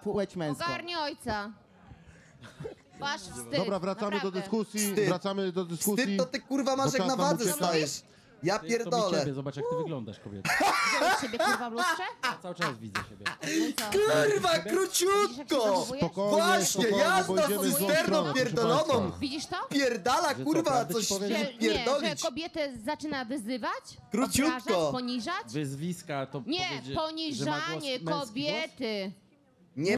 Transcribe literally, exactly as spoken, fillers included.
płeć męską. Ogarnij ojca. Masz wstyd. Dobra, wracamy naprawdę. do dyskusji, Wstyd. wracamy do dyskusji. Wstyd to ty kurwa masz Bo jak czas na nam wadze ucieka. stajesz. Ja To mi pierdolę. ciebie, zobacz jak ty wyglądasz, kobieta. Widziałeś siebie kurwa w lustrze? Cały czas widzę siebie. No i co? Kurwa, Widzisz, jak się króciutko! zachowujesz? Spokojnie, Właśnie, spokojnie, jazda bo z idziemy w złą cysterną stronę, proszę pierdoloną. państwa. Widzisz to? Pierdala, Że co, kurwa, prawdę coś ci powiem? Że, nie, że pierdolić. kobietę zaczyna wyzywać? Króciutko. Obrażać, poniżać? Wyzwiska to Nie, powiedzieć, że ma głos poniżanie męski głos? kobiety.